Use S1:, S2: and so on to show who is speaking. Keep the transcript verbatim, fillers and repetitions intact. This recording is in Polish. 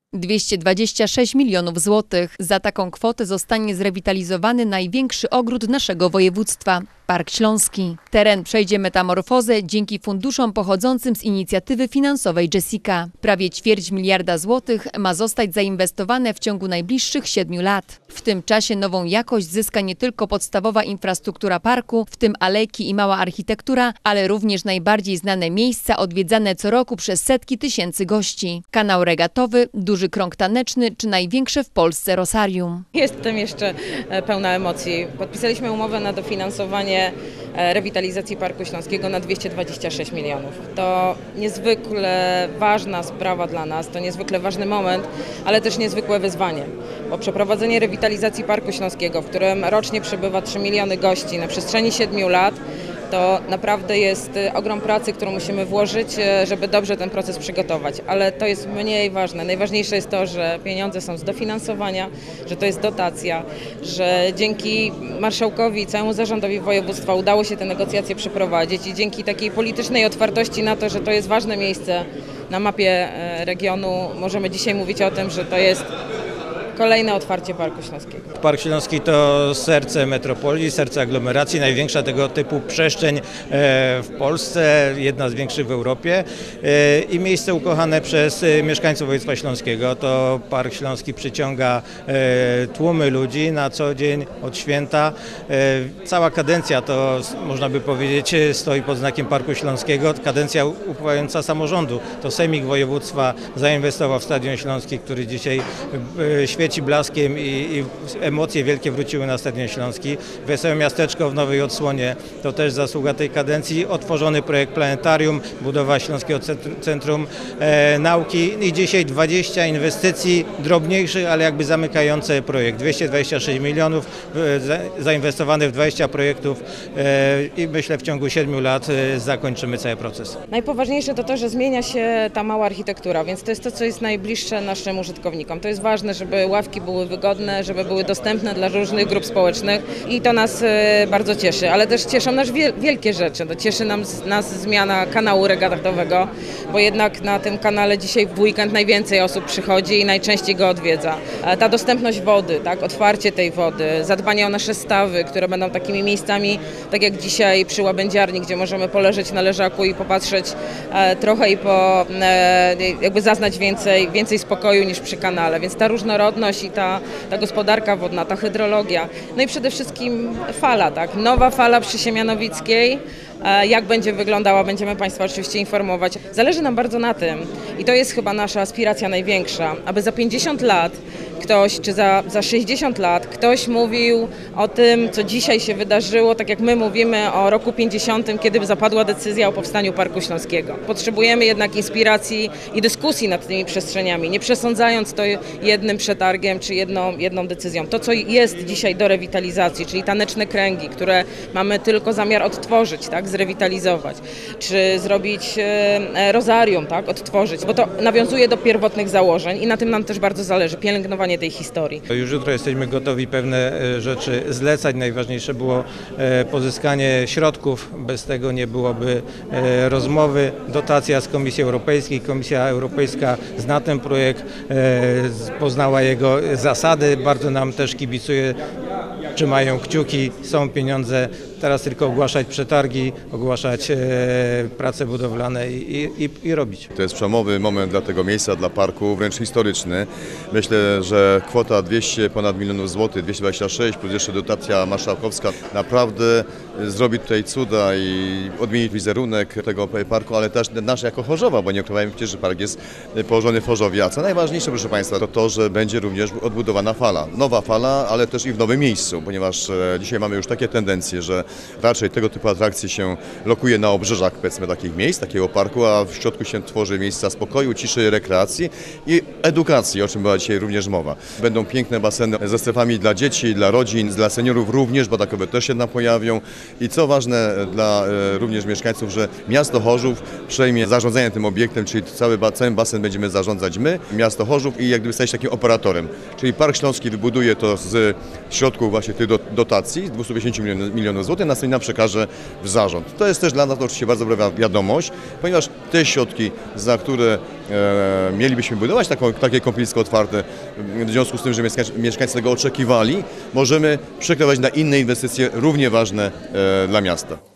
S1: dwieście dwadzieścia sześć milionów złotych. Za taką kwotę zostanie zrewitalizowany największy ogród naszego województwa – Park Śląski. Teren przejdzie metamorfozę dzięki funduszom pochodzącym z inicjatywy finansowej Jessica. Prawie ćwierć miliarda złotych ma zostać zainwestowane w ciągu najbliższych siedmiu lat. W tym czasie nową jakość zyska nie tylko podstawowa infrastruktura parku, w tym alejki i mała architektura, ale również najbardziej znane miejsca odwiedzane co roku przez setki tysięcy gości. Kanał regatowy, duży krąg taneczny czy największe w Polsce rosarium.
S2: Jestem jeszcze pełna emocji. Podpisaliśmy umowę na dofinansowanie rewitalizacji Parku Śląskiego na dwieście dwadzieścia sześć milionów. To niezwykle ważna sprawa dla nas, to niezwykle ważny moment, ale też niezwykłe wyzwanie, bo przeprowadzenie rewitalizacji Parku Śląskiego, w którym rocznie przybywa trzy miliony gości na przestrzeni siedmiu lat, to naprawdę jest ogrom pracy, którą musimy włożyć, żeby dobrze ten proces przygotować. Ale to jest mniej ważne. Najważniejsze jest to, że pieniądze są z dofinansowania, że to jest dotacja, że dzięki marszałkowi i całemu zarządowi województwa udało się te negocjacje przeprowadzić i dzięki takiej politycznej otwartości na to, że to jest ważne miejsce na mapie regionu, możemy dzisiaj mówić o tym, że to jest kolejne otwarcie Parku Śląskiego.
S3: Park Śląski to serce metropolii, serce aglomeracji, największa tego typu przestrzeń w Polsce, jedna z większych w Europie i miejsce ukochane przez mieszkańców województwa śląskiego. To Park Śląski przyciąga tłumy ludzi na co dzień, od święta. Cała kadencja to, można by powiedzieć, stoi pod znakiem Parku Śląskiego. Kadencja upływająca samorządu. To Sejmik Województwa zainwestował w Stadion Śląski, który dzisiaj świeci blaskiem i, i emocje wielkie wróciły na Stadion Śląski. Wesołe Miasteczko w nowej odsłonie to też zasługa tej kadencji. Otworzony projekt planetarium, budowa Śląskiego Centrum e, Nauki i dzisiaj dwadzieścia inwestycji drobniejszych, ale jakby zamykające projekt. dwieście dwadzieścia sześć milionów e, za, zainwestowane w dwadzieścia projektów e, i myślę w ciągu siedmiu lat e, zakończymy cały proces.
S2: Najpoważniejsze to to, że zmienia się ta mała architektura, więc to jest to, co jest najbliższe naszym użytkownikom. To jest ważne, żeby ławki były wygodne, żeby były dostępne dla różnych grup społecznych i to nas bardzo cieszy, ale też cieszą nas wielkie rzeczy. To cieszy nas, nas zmiana kanału regatowego, bo jednak na tym kanale dzisiaj w weekend najwięcej osób przychodzi i najczęściej go odwiedza. Ta dostępność wody, tak, otwarcie tej wody, zadbanie o nasze stawy, które będą takimi miejscami, tak jak dzisiaj przy Łabędziarni, gdzie możemy poleżeć na leżaku i popatrzeć trochę i po, jakby zaznać więcej, więcej spokoju niż przy kanale, więc ta różnorodność i ta, ta gospodarka wodna, ta hydrologia, no i przede wszystkim fala, tak? Nowa fala przy Siemianowickiej. Jak będzie wyglądała, będziemy Państwa oczywiście informować. Zależy nam bardzo na tym i to jest chyba nasza aspiracja największa, aby za pięćdziesiąt lat ktoś, czy za, za sześćdziesiąt lat ktoś mówił o tym, co dzisiaj się wydarzyło, tak jak my mówimy o roku pięćdziesiątym, kiedy zapadła decyzja o powstaniu Parku Śląskiego. Potrzebujemy jednak inspiracji i dyskusji nad tymi przestrzeniami, nie przesądzając to jednym przetargiem czy jedną, jedną decyzją. To, co jest dzisiaj do rewitalizacji, czyli taneczne kręgi, które mamy tylko zamiar odtworzyć, tak, zrewitalizować, czy zrobić e, rozarium, tak, odtworzyć, bo to nawiązuje do pierwotnych założeń i na tym nam też bardzo zależy, pielęgnowanie tej historii.
S3: Już jutro jesteśmy gotowi pewne rzeczy zlecać. Najważniejsze było pozyskanie środków. Bez tego nie byłoby rozmowy. Dotacja z Komisji Europejskiej. Komisja Europejska zna ten projekt, poznała jego zasady. Bardzo nam też kibicuje, trzymają kciuki, są pieniądze. Teraz tylko ogłaszać przetargi, ogłaszać e, prace budowlane i, i, i robić.
S4: To jest przełomowy moment dla tego miejsca, dla parku, wręcz historyczny. Myślę, że kwota dwieście ponad milionów złotych, dwieście dwadzieścia sześć plus jeszcze dotacja marszałkowska naprawdę zrobi tutaj cuda i odmieni wizerunek tego parku, ale też nasz jako Chorzowa, bo nie ukrywajmy przecież, że park jest położony w Chorzowie. A co najważniejsze, proszę Państwa, to to, że będzie również odbudowana fala. Nowa fala, ale też i w nowym miejscu, ponieważ dzisiaj mamy już takie tendencje, że raczej tego typu atrakcje się lokuje na obrzeżach, powiedzmy, takich miejsc, takiego parku, a w środku się tworzy miejsca spokoju, ciszy, rekreacji i edukacji, o czym była dzisiaj również mowa. Będą piękne baseny ze strefami dla dzieci, dla rodzin, dla seniorów również, bo takowe też się nam pojawią. I co ważne dla e, również mieszkańców, że miasto Chorzów przejmie zarządzanie tym obiektem, czyli cały cały basen będziemy zarządzać my, miasto Chorzów i jak gdyby stać takim operatorem. Czyli Park Śląski wybuduje to z środków właśnie tych dotacji, dwieście pięćdziesiąt milionów złotych. potem następnie nam przekaże w zarząd. To jest też dla nas oczywiście bardzo dobra wiadomość, ponieważ te środki, za które e, mielibyśmy budować taką, takie kąpielisko otwarte, w związku z tym, że mieszkańcy, mieszkańcy tego oczekiwali, możemy przekierować na inne inwestycje równie ważne e, dla miasta.